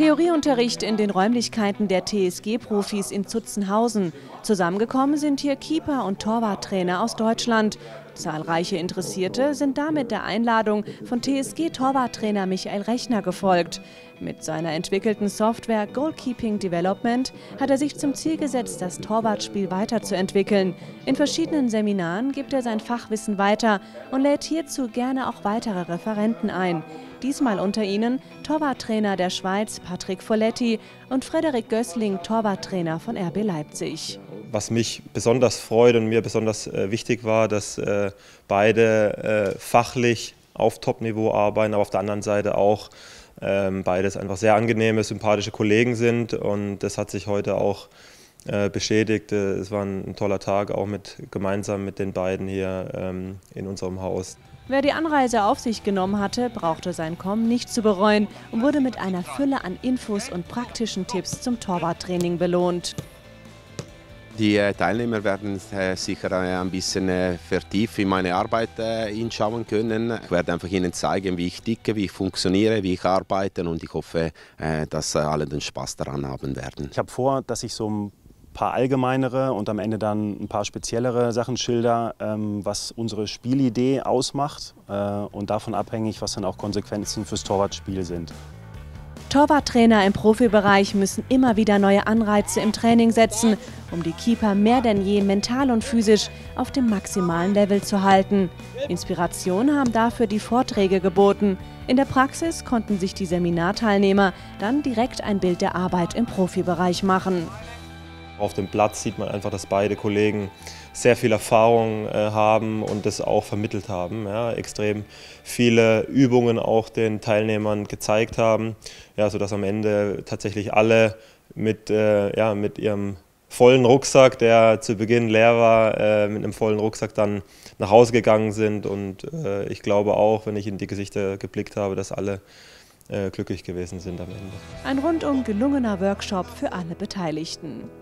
Theorieunterricht in den Räumlichkeiten der TSG-Profis in Zutzenhausen. Zusammengekommen sind hier Keeper und Torwarttrainer aus Deutschland. Zahlreiche Interessierte sind damit der Einladung von TSG-Torwarttrainer Michael Rechner gefolgt. Mit seiner entwickelten Software Goalkeeping Development hat er sich zum Ziel gesetzt, das Torwartspiel weiterzuentwickeln. In verschiedenen Seminaren gibt er sein Fachwissen weiter und lädt hierzu gerne auch weitere Referenten ein. Diesmal unter ihnen Torwarttrainer der Schweiz Patrick Folletti und Frederik Gößling, Torwarttrainer von RB Leipzig. Was mich besonders freut und mir besonders wichtig war, dass beide fachlich auf Top-Niveau arbeiten, aber auf der anderen Seite auch beides einfach sehr angenehme, sympathische Kollegen sind, und das hat sich heute auch bestätigt. Es war ein toller Tag, auch gemeinsam mit den beiden hier in unserem Haus. Wer die Anreise auf sich genommen hatte, brauchte sein Kommen nicht zu bereuen und wurde mit einer Fülle an Infos und praktischen Tipps zum Torwarttraining belohnt. Die Teilnehmer werden sicher ein bisschen vertieft in meine Arbeit hinschauen können. Ich werde einfach Ihnen zeigen, wie ich ticke, wie ich funktioniere, wie ich arbeite, und ich hoffe, dass alle den Spaß daran haben werden. Ich habe vor, dass ich so ein paar allgemeinere und am Ende dann ein paar speziellere Sachen schilder, was unsere Spielidee ausmacht und davon abhängig, was dann auch Konsequenzen fürs Torwartspiel sind. Torwarttrainer im Profibereich müssen immer wieder neue Anreize im Training setzen, um die Keeper mehr denn je mental und physisch auf dem maximalen Level zu halten. Inspiration haben dafür die Vorträge geboten. In der Praxis konnten sich die Seminarteilnehmer dann direkt ein Bild der Arbeit im Profibereich machen. Auf dem Platz sieht man einfach, dass beide Kollegen sehr viel Erfahrung haben und das auch vermittelt haben. Ja, extrem viele Übungen auch den Teilnehmern gezeigt haben, ja, sodass am Ende tatsächlich alle mit ihrem vollen Rucksack, der zu Beginn leer war, mit einem vollen Rucksack dann nach Hause gegangen sind. Und ich glaube auch, wenn ich in die Gesichter geblickt habe, dass alle glücklich gewesen sind am Ende. Ein rundum gelungener Workshop für alle Beteiligten.